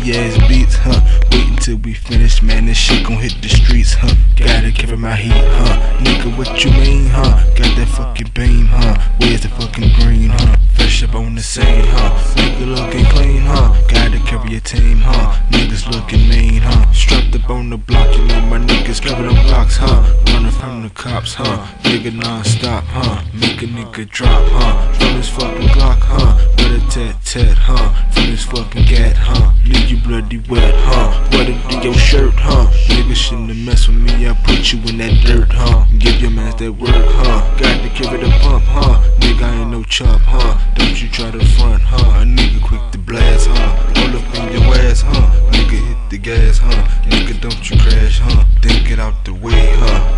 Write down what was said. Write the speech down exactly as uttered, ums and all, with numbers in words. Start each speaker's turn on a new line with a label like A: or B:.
A: ass beats, huh? Wait until we finish, man, this shit gon' hit the streets, huh? Gotta carry my heat, huh? Nigga, what you mean, huh? Got that fucking beam, huh? Where's the fucking green, huh? Fresh up on the scene, huh? Nigga looking clean, huh? Gotta carry a team, huh? Niggas looking mean, huh? Strapped up on the block, you know my niggas cover them blocks, huh? Running from the cops, huh? Nigga non-stop, huh? Make a nigga drop, huh? From this fucking Glock, huh? Better tat tat, huh? From this fucking gat, huh? Leave you bloody wet, huh? Wet it in your shirt, huh? Nigga shouldn't have messed with me, I put you in that dirt, huh? Give your mans that work, huh? Got to carry the pump, huh? Nigga I ain't no chump, huh? Don't you try to front, huh? A nigga quick to blast, huh? Roll up in your ass, huh? Nigga hit the gas, huh? Nigga don't you crash, huh? Then get out the way, huh?